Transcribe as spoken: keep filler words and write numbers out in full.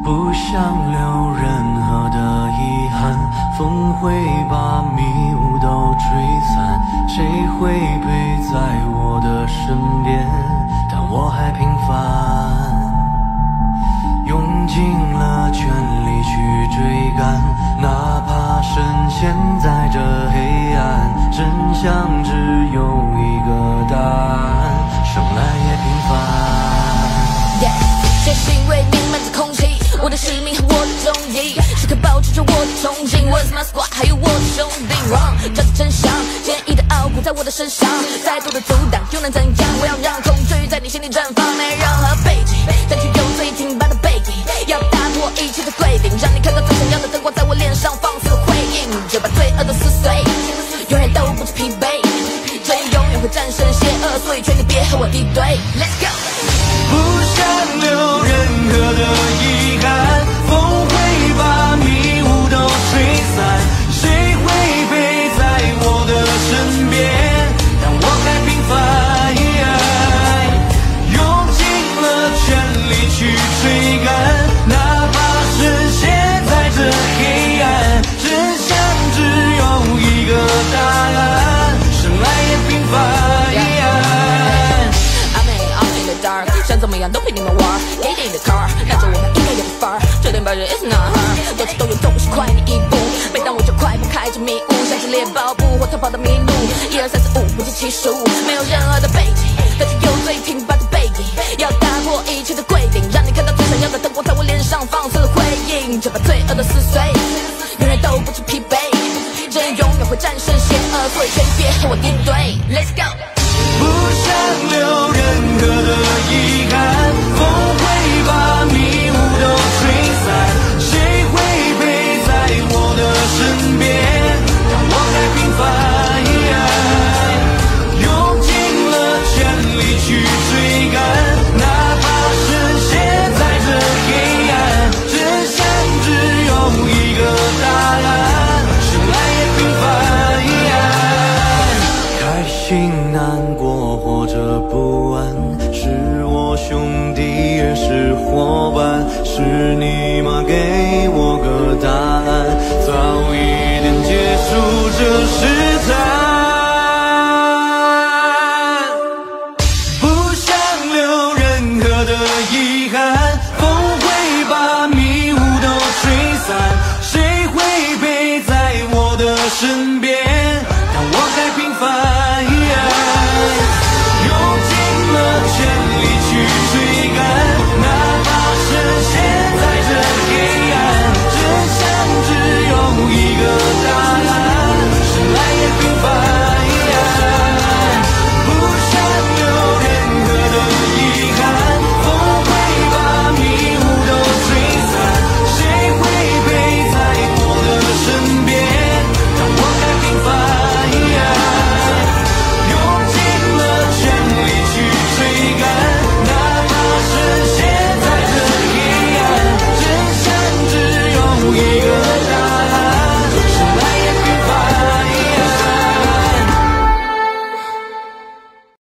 不想留任何的遗憾，风会把迷雾都吹散，谁会陪在我的身边？当我还平凡，用尽了全力去追赶，哪怕深陷在这黑暗，真相只有一个答案，生来也平凡。 yeah, 这是因为弥漫着空气，我的使命和我的忠义，时刻保持着我的憧憬。Where's my squad？ 还有我的兄弟 ，Wrong， 这是真相，坚毅的傲骨在我的身上，再多的阻挡又能怎样？我要让恐惧在你心里绽放，没任何背景，争取用最挺拔的背景，要打破一切的规定，让你看到最闪耀的灯光在我脸上放肆的回应，就把罪恶都撕碎，永远都不知疲惫，正义永远会战胜邪恶，所以劝你别和我敌对。Let's go。 不想留任何的遗憾，风会把迷雾都吹散，谁会陪在我的身边？当我还平凡，用尽了全力去追赶，哪怕深陷在这黑暗，真相只有一个答案，生来也平凡。 想怎么样都陪你们玩 ，Get in the car， 那着我们应该有的范儿，这点本事 is not hard， 多次都有总是快你一步，每当我就快步开着迷雾，像是猎豹捕获逃跑的麋鹿，一二三四五不计其数，没有任何的背景，但是有最挺拔的背影，要打破一切的规定，让你看到最闪耀的灯光在我脸上放肆的回应，就把罪恶都撕碎，永远都不知疲惫，真永远会战胜邪恶，所以劝你别和我敌对 ，Let's go。 不想留任何的遗憾，风会把迷雾都吹散，谁会陪在我的身边？当我还平凡，用尽了全力去追赶，哪怕深陷在这黑暗，真相只有一个答案，生来也平凡。开心难过或者不安，是我兄弟也是伙伴，是你吗？给我个答案，早一点结束这世